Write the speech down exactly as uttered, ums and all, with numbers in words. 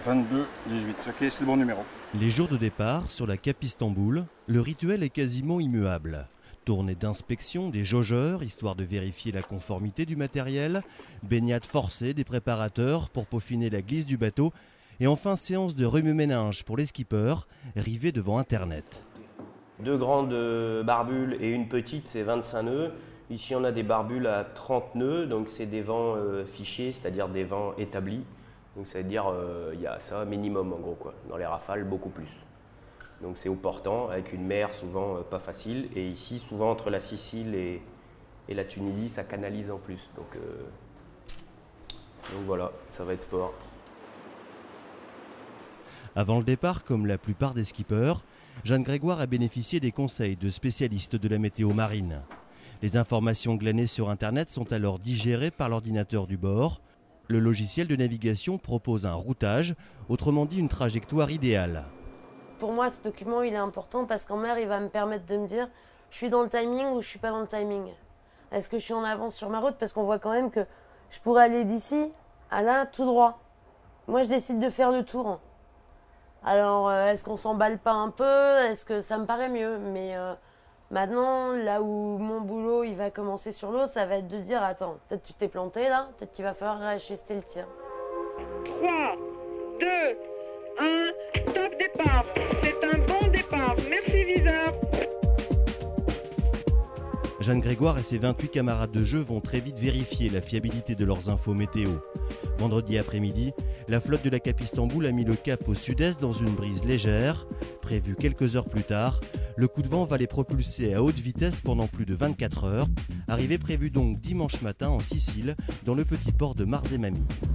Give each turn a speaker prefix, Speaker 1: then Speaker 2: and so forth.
Speaker 1: vingt-deux dix-huit, ok, c'est le bon numéro.
Speaker 2: Les jours de départ sur la Cap Istanbul, le rituel est quasiment immuable. Tournée d'inspection des jaugeurs, histoire de vérifier la conformité du matériel, baignade forcée des préparateurs pour peaufiner la glisse du bateau, et enfin séance de remue-ménage pour les skippers, rivés devant Internet.
Speaker 3: Deux grandes barbules et une petite, c'est vingt-cinq nœuds. Ici, on a des barbules à trente nœuds, donc c'est des vents euh, fichés, c'est-à-dire des vents établis. Donc ça veut dire qu'il euh, y a ça minimum en gros, quoi. Dans les rafales, beaucoup plus. Donc c'est au portant, avec une mer souvent euh, pas facile. Et ici, souvent entre la Sicile et, et la Tunisie, ça canalise en plus. Donc, euh, donc voilà, ça va être sport.
Speaker 2: Avant le départ, comme la plupart des skippers, Jeanne Grégoire a bénéficié des conseils de spécialistes de la météo marine. Les informations glanées sur Internet sont alors digérées par l'ordinateur du bord. Le logiciel de navigation propose un routage, autrement dit une trajectoire idéale.
Speaker 4: Pour moi, ce document il est important parce qu'en mer, il va me permettre de me dire je suis dans le timing ou je suis pas dans le timing. Est-ce que je suis en avance sur ma route? Parce qu'on voit quand même que je pourrais aller d'ici à là tout droit. Moi, je décide de faire le tour. Alors, euh, est-ce qu'on s'emballe pas un peu? Est-ce que ça me paraît mieux? Mais euh, maintenant, là où mon boulot il va commencer sur l'eau, ça va être de dire attends, peut-être tu t'es planté là, peut-être qu'il va falloir réajuster le tir.
Speaker 5: trois, deux, un, top départ. C'est un bon départ. Merci viseur.
Speaker 2: Jeanne Grégoire et ses vingt-huit camarades de jeu vont très vite vérifier la fiabilité de leurs infos météo. Vendredi après-midi, la flotte de la Cap Istanbul a mis le cap au sud-est dans une brise légère. Prévu quelques heures plus tard, le coup de vent va les propulser à haute vitesse pendant plus de vingt-quatre heures. Arrivée prévue donc dimanche matin en Sicile, dans le petit port de Marzemami.